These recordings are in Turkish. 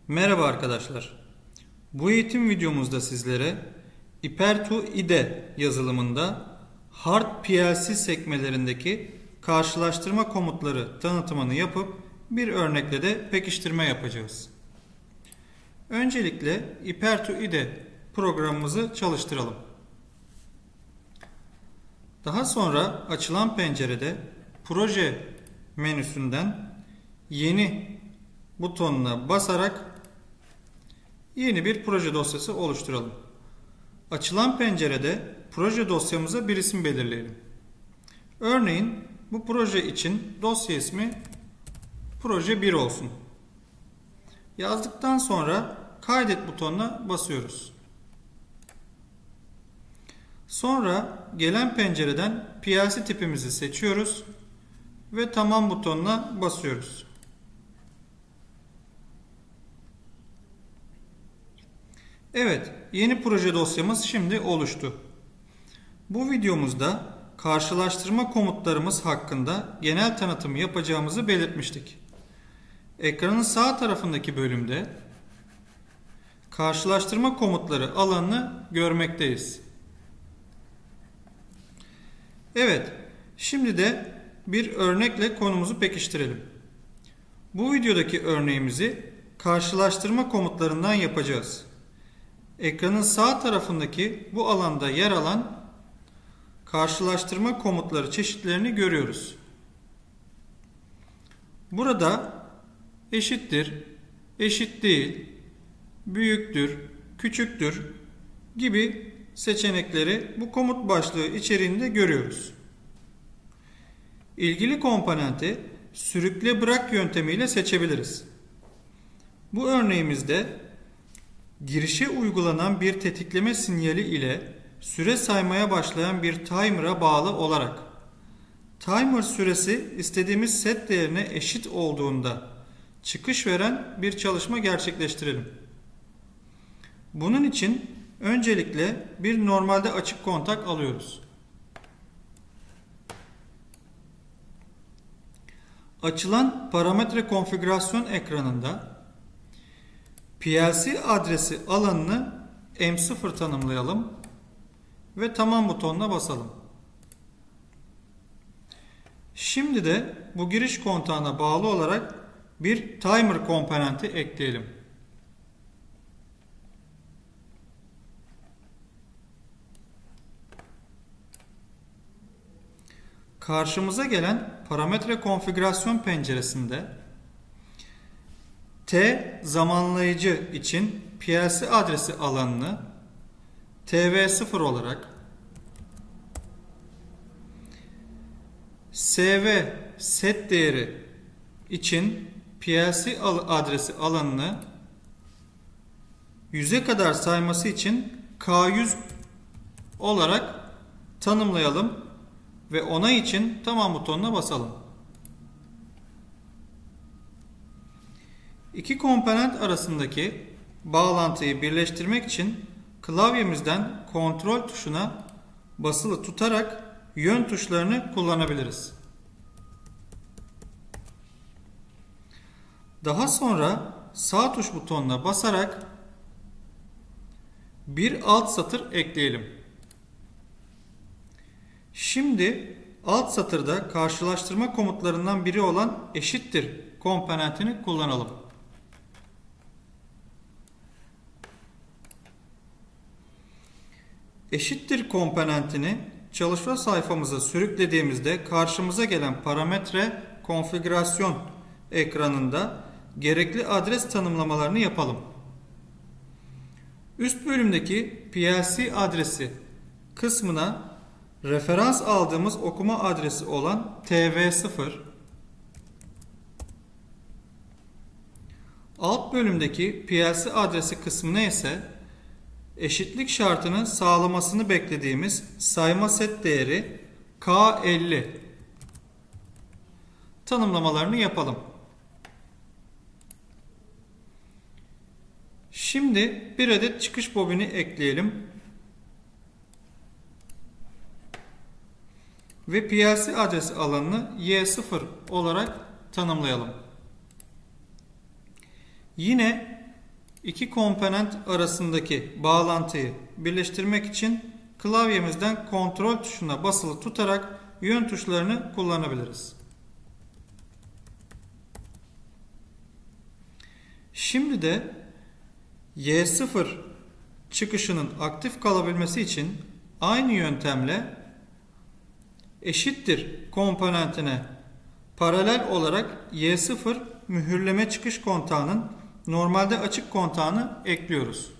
Merhaba arkadaşlar. Bu eğitim videomuzda sizlere Iper2IDE yazılımında Hard PLC sekmelerindeki karşılaştırma komutları tanıtımını yapıp bir örnekle de pekiştirme yapacağız. Öncelikle Iper2IDE programımızı çalıştıralım. Daha sonra açılan pencerede proje menüsünden yeni butonuna basarak yeni bir proje dosyası oluşturalım. Açılan pencerede proje dosyamıza bir isim belirleyelim. Örneğin bu proje için dosya ismi proje 1 olsun. Yazdıktan sonra kaydet butonuna basıyoruz. Sonra gelen pencereden PLC tipimizi seçiyoruz ve tamam butonuna basıyoruz. Evet, yeni proje dosyamız şimdi oluştu. Bu videomuzda karşılaştırma komutlarımız hakkında genel tanıtımı yapacağımızı belirtmiştik. Ekranın sağ tarafındaki bölümde karşılaştırma komutları alanını görmekteyiz. Evet, şimdi de bir örnekle konumuzu pekiştirelim. Bu videodaki örneğimizi karşılaştırma komutlarından yapacağız. Ekranın sağ tarafındaki bu alanda yer alan karşılaştırma komutları çeşitlerini görüyoruz. Burada eşittir, eşit değil, büyüktür, küçüktür gibi seçenekleri bu komut başlığı içeriğinde görüyoruz. İlgili komponenti sürükle bırak yöntemiyle seçebiliriz. Bu örneğimizde girişe uygulanan bir tetikleme sinyali ile süre saymaya başlayan bir timer'a bağlı olarak timer süresi istediğimiz set değerine eşit olduğunda çıkış veren bir çalışma gerçekleştirelim. Bunun için öncelikle bir normalde açık kontak alıyoruz. Açılan parametre konfigürasyon ekranında PLC adresi alanını M0 tanımlayalım ve tamam butonuna basalım. Şimdi de bu giriş kontağına bağlı olarak bir timer komponenti ekleyelim. Karşımıza gelen parametre konfigürasyon penceresinde T zamanlayıcı için PLC adresi alanını TV0 olarak, SV set değeri için PLC adresi alanını 100'e kadar sayması için K100 olarak tanımlayalım ve onay için tamam butonuna basalım. İki komponent arasındaki bağlantıyı birleştirmek için klavyemizden kontrol tuşuna basılı tutarak yön tuşlarını kullanabiliriz. Daha sonra sağ tuş butonuna basarak bir alt satır ekleyelim. Şimdi alt satırda karşılaştırma komutlarından biri olan eşittir komponentini kullanalım. Eşittir komponentini çalışma sayfamıza sürüklediğimizde karşımıza gelen parametre konfigürasyon ekranında gerekli adres tanımlamalarını yapalım. Üst bölümdeki PLC adresi kısmına referans aldığımız okuma adresi olan TV0, alt bölümdeki PLC adresi kısmına ise eşitlik şartını sağlamasını beklediğimiz sayma set değeri K50 tanımlamalarını yapalım. Şimdi bir adet çıkış bobini ekleyelim ve PLC adresi alanını Y0 olarak tanımlayalım. Yine İki komponent arasındaki bağlantıyı birleştirmek için klavyemizden kontrol tuşuna basılı tutarak yön tuşlarını kullanabiliriz. Şimdi de Y0 çıkışının aktif kalabilmesi için aynı yöntemle eşittir komponentine paralel olarak Y0 mühürleme çıkış kontağının normalde açık kontağını ekliyoruz.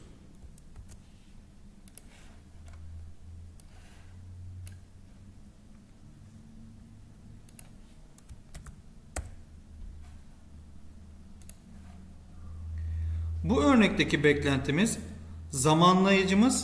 Bu örnekteki beklentimiz zamanlayıcımız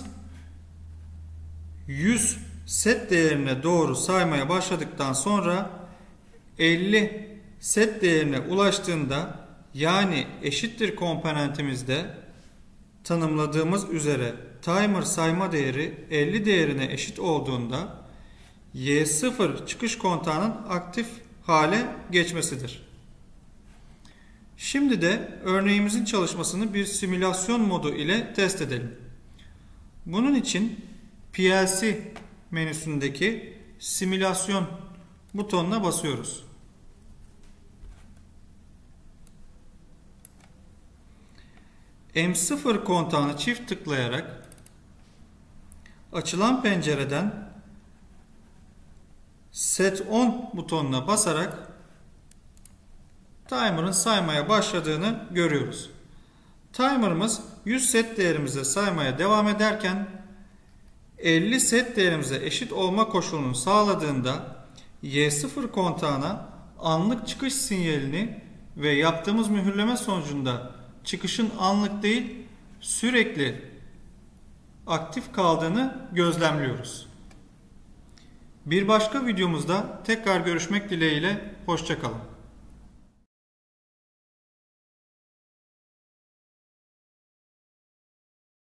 100 set değerine doğru saymaya başladıktan sonra 50 set değerine ulaştığında, yani eşittir komponentimizde tanımladığımız üzere timer sayma değeri 50 değerine eşit olduğunda Y0 çıkış kontağının aktif hale geçmesidir. Şimdi de örneğimizin çalışmasını bir simülasyon modu ile test edelim. Bunun için PLC menüsündeki simülasyon butonuna basıyoruz. M0 kontağını çift tıklayarak açılan pencereden Set On butonuna basarak timer'ın saymaya başladığını görüyoruz. Timer'ımız 100 set değerimize saymaya devam ederken 50 set değerimize eşit olma koşulunu sağladığında Y0 kontağına anlık çıkış sinyalini ve yaptığımız mühürleme sonucunda çıkışın anlık değil sürekli aktif kaldığını gözlemliyoruz. Bir başka videomuzda tekrar görüşmek dileğiyle, hoşça kalın.